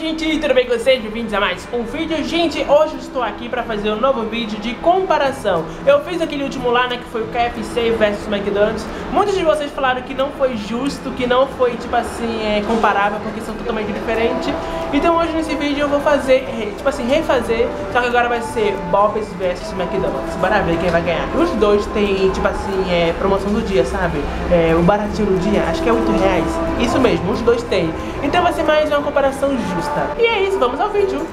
gente, tudo bem com vocês? Bem-vindos a mais um vídeo. Gente, hoje eu estou aqui para fazer um novo vídeo de comparação. Eu fiz aquele último lá, né, que foi o KFC versus McDonald's. Muitos de vocês falaram que não foi justo, que não foi, tipo assim, comparável, porque são totalmente diferentes. Então hoje nesse vídeo eu vou fazer, tipo assim, refazer, só que agora vai ser Bob's versus McDonald's. Bora ver quem vai ganhar. Os dois têm, tipo assim, promoção do dia, sabe? O baratinho do dia, acho que é R$8. Isso mesmo, os dois têm. Então vai ser mais uma comparação justa. E é isso, vamos ao vídeo.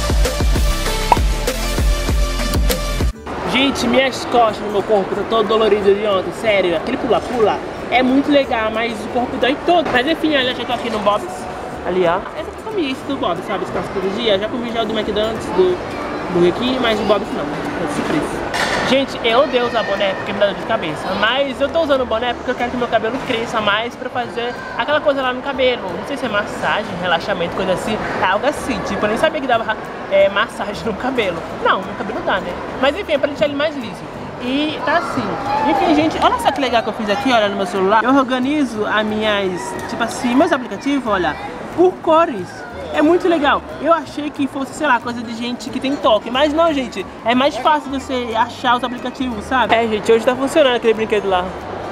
Gente, minhas costas no meu corpo tá todo dolorido de ontem, sério. Aquele pula-pula é muito legal, mas o corpo dói todo. Mas enfim, olha, já tô aqui no Bob's. Ali, ó. Essa aqui eu comi esse do Bob's, sabe? Esse clássico do dia. Já comi já o do McDonald's, do aqui, mas o Bob's não. É surpresa. Gente, eu odeio usar boné porque me dá dor de cabeça. Mas eu tô usando boné porque eu quero que meu cabelo cresça mais pra fazer aquela coisa lá no cabelo. Não sei se é massagem, relaxamento, coisa assim. É algo assim, tipo, eu nem sabia que dava massagem no cabelo. Não, no cabelo dá, né? Mas enfim, é pra deixar ele mais liso. E tá assim. Enfim, gente, olha só que legal que eu fiz aqui, olha, no meu celular. Eu organizo as minhas, tipo assim, meus aplicativos, olha, por cores. É muito legal. Eu achei que fosse, sei lá, coisa de gente que tem toque. Mas não, gente. É mais fácil você achar os aplicativos, sabe? Gente, hoje tá funcionando aquele brinquedo lá.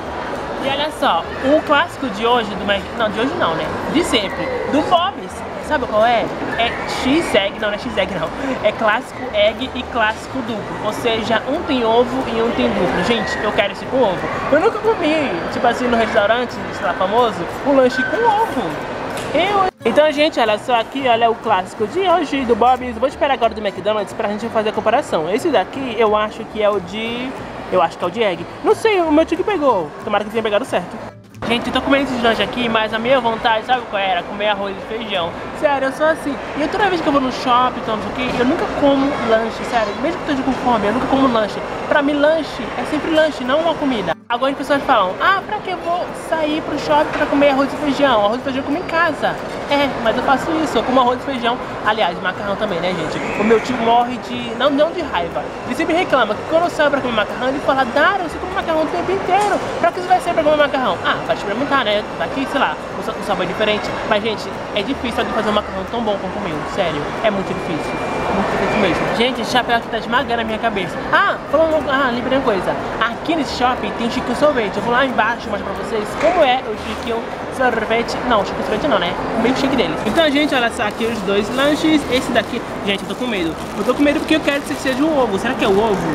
E olha só, o clássico de hoje do Mac... Não, de hoje não, né? De sempre. Do Bob's. Sabe qual é? É X-Egg, não é X-Egg não. É clássico egg e clássico duplo. Ou seja, um tem ovo e um tem duplo. Gente, eu quero esse com ovo. Eu nunca comi, tipo assim, no restaurante, sei lá, famoso, um lanche com ovo. Então, gente, olha só aqui, olha o clássico de hoje do Bob's. Vou esperar agora do McDonald's pra gente fazer a comparação. Esse daqui eu acho que é o de... Eu acho que é o de egg. Não sei, o meu tio que pegou. Tomara que tenha pegado certo. Gente, eu tô comendo esses lanches aqui, mas a minha vontade, sabe qual era? Comer arroz e feijão. Sério, eu sou assim. E toda vez que eu vou no shopping, então, eu nunca como lanche, sério. Mesmo que eu esteja com fome, eu nunca como lanche. Pra mim, lanche é sempre lanche, não uma comida. Algumas pessoas falam, pra que eu vou sair pro shopping pra comer arroz e feijão? Arroz e feijão eu como em casa. Mas eu faço isso, eu como arroz e feijão. Aliás, macarrão também, né, gente? O meu tio morre de... Não de raiva. Ele sempre reclama que quando eu saio pra comer macarrão, ele fala, Dara, você come macarrão o tempo inteiro. Pra que você vai sair pra comer macarrão? Vai experimentar, né? Daqui, sei lá, o sabor é diferente. Mas, gente, é difícil de fazer um macarrão tão bom quanto o meu. Sério, é muito difícil. Muito difícil mesmo. Gente, esse chapéu aqui tá esmagando a minha cabeça. Lembrei uma coisa. Aqui nesse shopping tem Chiquinho Sorvete. Eu vou lá embaixo mostrar pra vocês como é o Chiquinho Sorvete. Não, o Chiquinho Sorvete não, né? O meio chique deles. Então, gente, olha só aqui os dois lanches. Esse daqui, gente, eu tô com medo. Eu tô com medo porque eu quero que seja um ovo. Será que é o ovo?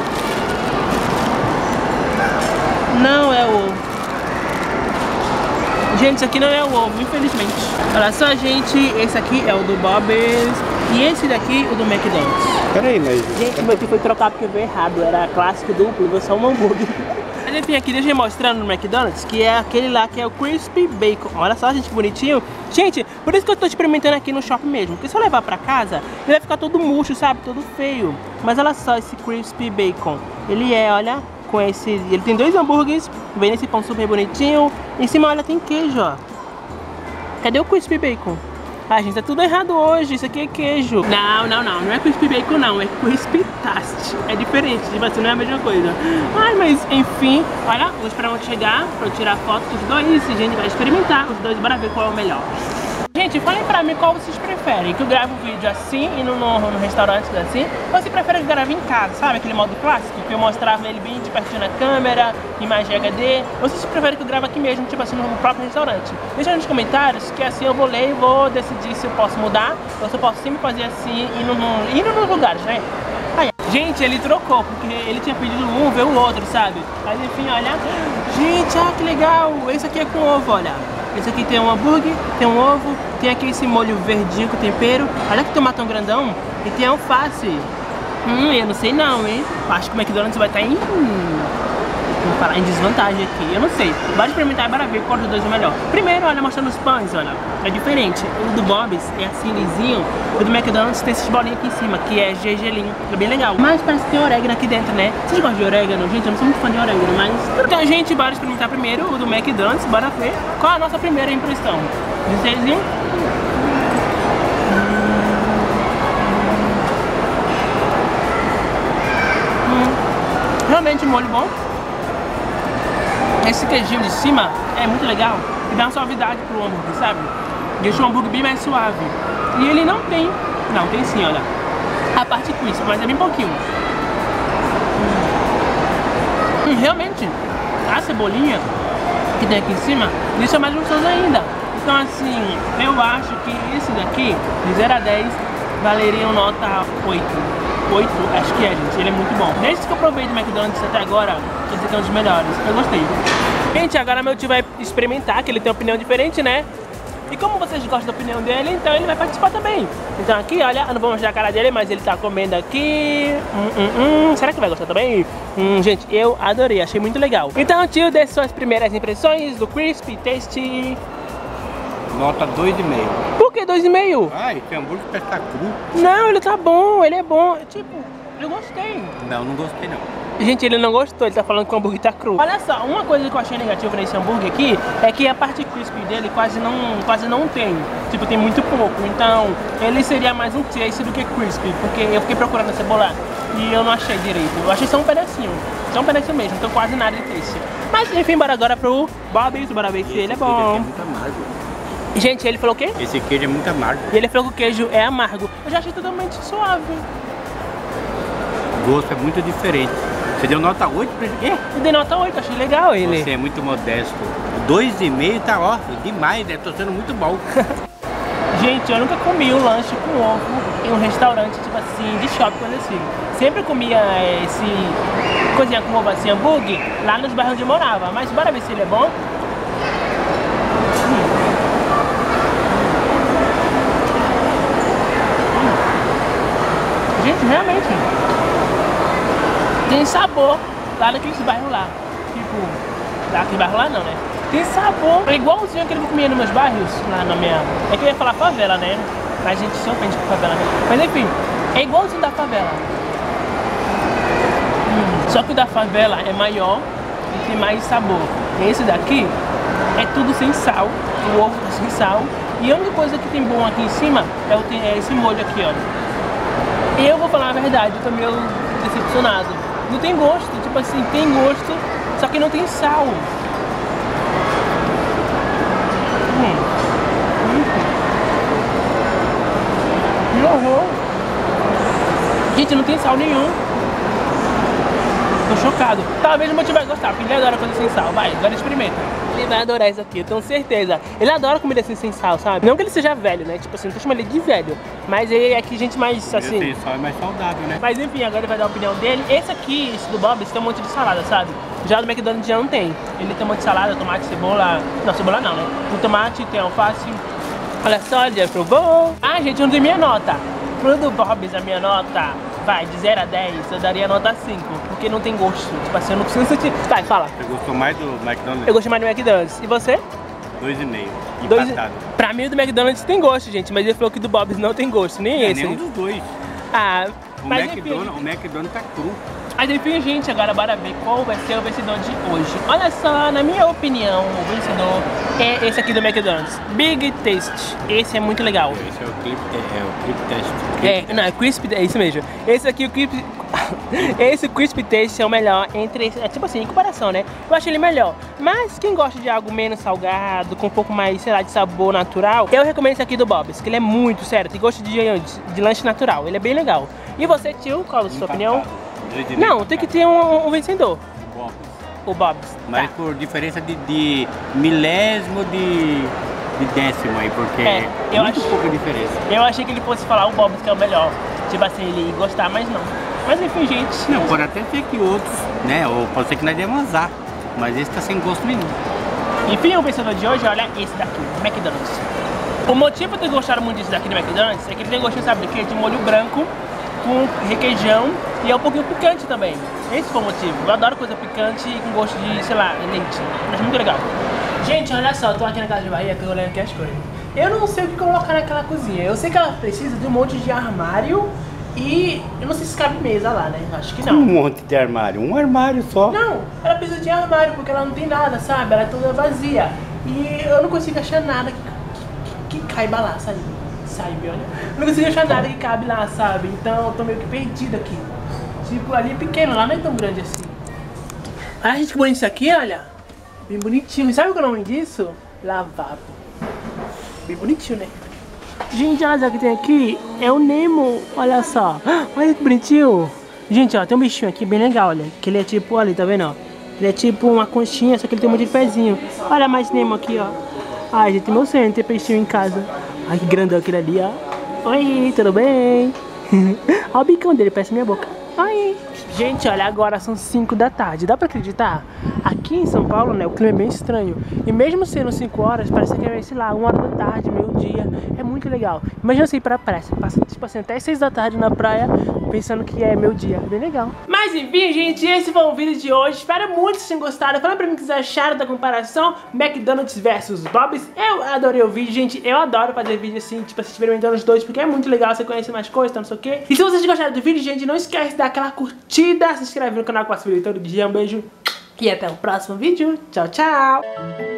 Não é o ovo. Gente, isso aqui não é o ovo, infelizmente. Olha só, gente, esse aqui é o do Bob's e esse daqui o do McDonald's. Peraí, mas... Gente, o meu aqui foi trocar porque veio errado, era clássico duplo, veio só um hambúrguer. Mas enfim, aqui deixa eu mostrando no McDonald's, que é aquele lá que é o Crispy Bacon. Olha só, gente, que bonitinho. Gente, por isso que eu tô experimentando aqui no shopping mesmo, porque se eu levar pra casa, ele vai ficar todo murcho, sabe, todo feio. Mas olha só esse Crispy Bacon, ele é, olha... Com esse, ele tem dois hambúrgueres, vem nesse pão super bonitinho. Em cima, olha, tem queijo, ó. Cadê o Crispy Bacon? Gente, tá tudo errado hoje, isso aqui é queijo. Não é Crispy Bacon não, é Crispy Taste. É diferente, tipo assim, não é a mesma coisa. Mas enfim, olha, vou esperar onde chegar pra eu tirar foto dos dois e a gente vai experimentar os dois, bora ver qual é o melhor. Gente, falem pra mim qual vocês preferem, que eu gravo o vídeo assim, indo no restaurante assim, ou se prefere que eu grave em casa, sabe? Aquele modo clássico, que eu mostrava ele bem de pertinho na câmera, imagem HD, ou se vocês preferem que eu grave aqui mesmo, tipo assim, no próprio restaurante. Deixa nos comentários, que assim eu vou ler e vou decidir se eu posso mudar, ou se eu posso sempre fazer assim, indo nos lugares, né? Gente, ele trocou, porque ele tinha pedido um, veio o outro, sabe? Mas enfim, olha, gente, que legal, esse aqui é com ovo, olha. Esse aqui tem um hambúrguer, tem um ovo, tem aqui esse molho verdinho com tempero. Olha que tomatão grandão. E tem alface. Eu não sei não, hein? Acho que o McDonald's vai estar em... Vou falar em desvantagem aqui, eu não sei. Vai experimentar e bora ver qual dos dois é melhor. Primeiro, olha, mostrando os pães, olha. É diferente. O do Bob's é assim, lisinho. O do McDonald's tem esses bolinhos aqui em cima, que é gergelim. É bem legal. Mas parece que tem orégano aqui dentro, né? Vocês gostam de orégano? Gente, eu não sou muito fã de orégano, mas... Então, gente, bora experimentar primeiro o do McDonald's. Bora ver qual é a nossa primeira impressão. Vocês? Realmente, molho bom. Esse queijinho de cima é muito legal e dá uma suavidade pro hambúrguer, sabe? deixa o hambúrguer bem mais suave. E ele não tem, não, tem sim, olha, a parte crisp, mas é bem pouquinho. Realmente, a cebolinha que tem aqui em cima deixa mais gostoso ainda. Então assim, eu acho que esse daqui, de 0 a 10, valeria uma nota 8. 8, acho que é, gente, ele é muito bom. Desde que eu provei do McDonald's até agora, quer dizer que é um dos melhores, eu gostei. Gente, agora meu tio vai experimentar, que ele tem uma opinião diferente, né? E como vocês gostam da opinião dele, então ele vai participar também. Então aqui, olha, eu não vou mostrar a cara dele, mas ele tá comendo aqui. Será que vai gostar também? Gente, eu adorei, achei muito legal. Então, tio, dessas são as primeiras impressões do Crispy Taste. Nota 2,5. Por que 2,5? Ah, esse hambúrguer parece que tá cru. Não, ele tá bom, ele é bom. Tipo, eu gostei. Não, não gostei não. Gente, ele não gostou, ele tá falando que o hambúrguer tá cru. Olha só, uma coisa que eu achei negativa nesse hambúrguer aqui é que a parte crispy dele quase não tem. Tipo, tem muito pouco. Então, ele seria mais um taste do que crispy, porque eu fiquei procurando a cebola e eu não achei direito. Eu achei só um pedacinho mesmo, então quase nada de taste. Mas enfim, bora agora pro Bob's, bora ver se ele é bom. É muito amargo. Gente, ele falou o quê? Esse queijo é muito amargo. E ele falou que o queijo é amargo. Eu já achei totalmente suave. O gosto é muito diferente. Você deu nota 8 pra ele? Eu dei nota 8, achei legal ele. Você é muito modesto. 2,5 tá ó, demais, né? Tô sendo muito bom. Gente, eu nunca comi um lanche com ovo em um restaurante, tipo assim, de shopping, coisa assim. Sempre comia esse coisinha com ovo assim, hambúrguer, lá nos bairros onde eu morava. Mas bora ver se ele é bom. Gente, realmente tem sabor lá naqueles bairros lá. Tipo, naquele bairro lá não, né? Tem sabor. É igualzinho aquele que eu comia nos meus bairros, lá na minha... É que eu ia falar favela, né? Mas a gente se ofende com favela, né? Mas enfim, é igualzinho da favela. Só que o da favela é maior e tem mais sabor. E esse daqui é tudo sem sal. O ovo tá sem sal. E a única coisa que tem bom aqui em cima é esse molho aqui, ó. E eu vou falar a verdade, eu tô meio decepcionado. Não tem gosto, tipo assim, tem gosto, só que não tem sal. Que horror! Gente, não tem sal nenhum. Tô chocado. Talvez o meu tio vai gostar, porque ele adora coisa sem sal. Vai, agora experimenta. Ele vai adorar isso aqui, eu tenho certeza. Ele adora comida assim sem sal, sabe? Não que ele seja velho, né? Tipo assim, não tô chamando ele de velho. Mas ele é aqui gente mais assim... Sem sal é mais saudável, né? Mas enfim, agora ele vai dar a opinião dele. Esse aqui, esse do Bob's, tem um monte de salada, sabe? Já do McDonald's já não tem. Ele tem um monte de salada, tomate, cebola... Não, cebola não, né? Tem tomate, tem alface. Olha só, ele já provou. Ah, gente, eu não dei minha nota. Pro do Bob's, a minha nota... Vai, de 0 a 10, eu daria nota 5, porque não tem gosto. Tipo assim, eu não preciso sentir. Vai, fala. Você gostou mais do McDonald's? Eu gostei mais do McDonald's. E você? 2,5. Empatado. Pra mim, o do McDonald's tem gosto, gente, mas ele falou que do Bob's não tem gosto, nem esse. Nenhum dos dois. Ah, o mas McDonald's tá cru. Mas enfim, gente, agora bora ver qual vai ser o vencedor de hoje. Olha só, na minha opinião, o vencedor é esse aqui do McDonald's, Big Taste. Esse é muito legal. Esse é o Crispy Taste. Não, é Crispy, é isso mesmo. Esse aqui, o Crispy... Esse Crispy Taste é o melhor entre... tipo assim, em comparação, né? Eu acho ele melhor. Mas quem gosta de algo menos salgado, com um pouco mais, sei lá, de sabor natural, eu recomendo esse aqui do Bob's, que ele é muito, sério, tem gosto de lanche natural. Ele é bem legal. E você, tio, qual é a sua opinião? Não, tem que ter um vencedor. O Bob's. Mas tá. Por diferença de milésimo de décimo aí, porque é muito pouca diferença. Eu achei que ele fosse falar o Bob's que é o melhor. Tipo assim, ele gostar, mas não. Mas enfim, gente. Não, pode até ser que outros, né? Ou pode ser que nós demos azar. Mas esse tá sem gosto nenhum. Enfim, o vencedor de hoje, olha esse daqui, o McDonald's. O motivo de eu gostar muito desse daqui do McDonald's é que ele tem gostinho, sabe de quê? De molho branco com requeijão e é um pouquinho picante também. Esse foi o motivo. Eu adoro coisa picante e com gosto de, sei lá, leite. Acho muito legal. Gente, olha só, eu tô aqui na casa de Bahia, tô olhando aqui as coisas. Eu não sei o que colocar naquela cozinha. Eu sei que ela precisa de um monte de armário e eu não sei se cabe mesa lá, né? Acho que não. Um monte de armário, um armário só. Não, ela precisa de armário porque ela não tem nada, sabe? Ela é toda vazia. E eu não consigo achar nada que caiba lá, sabe? Olha. Não consigo achar nada que cabe lá, sabe? Então eu tô meio que perdido aqui. Tipo, ali é pequeno, lá não é tão grande assim. Ah, gente, que bonito isso aqui, olha. Bem bonitinho. E sabe o que é o nome disso? Lavabo. Bem bonitinho, né? Gente, olha só o que tem aqui. É o Nemo, olha só. Olha que bonitinho. Gente, ó, tem um bichinho aqui bem legal, olha. Que ele é tipo, ali, tá vendo, ó? Ele é tipo uma conchinha, só que ele tem um monte de pezinho. Olha mais Nemo aqui, ó. Ai, gente, meu sonho é ter peixinho em casa. Ai, que grandão aquele ali, ó. Oi, tudo bem? Olha o bicão dele, parece minha boca. Oi. Gente, olha, agora são 5 da tarde. Dá pra acreditar? Aqui em São Paulo, né, o clima é bem estranho. E mesmo sendo 5 horas, parece que é, sei lá, 1 hora da tarde, meio-dia. É muito legal. Imagina você ir pra praia. Você passa, tipo assim, até 6 da tarde na praia, pensando que é meio-dia. Bem legal. Mas enfim, gente, esse foi o vídeo de hoje. Espero muito que vocês tenham gostado. Fala pra mim o que vocês acharam da comparação McDonald's versus Bob's. Eu adorei o vídeo, gente. Eu adoro fazer vídeo assim, tipo, experimentando os dois, porque é muito legal, você conhece mais coisas, não sei o quê. E se vocês gostaram do vídeo, gente, não esquece de dar aquela curtida, se inscreve no canal que eu faço vídeo todo dia. Um beijo e até o próximo vídeo. Tchau, tchau!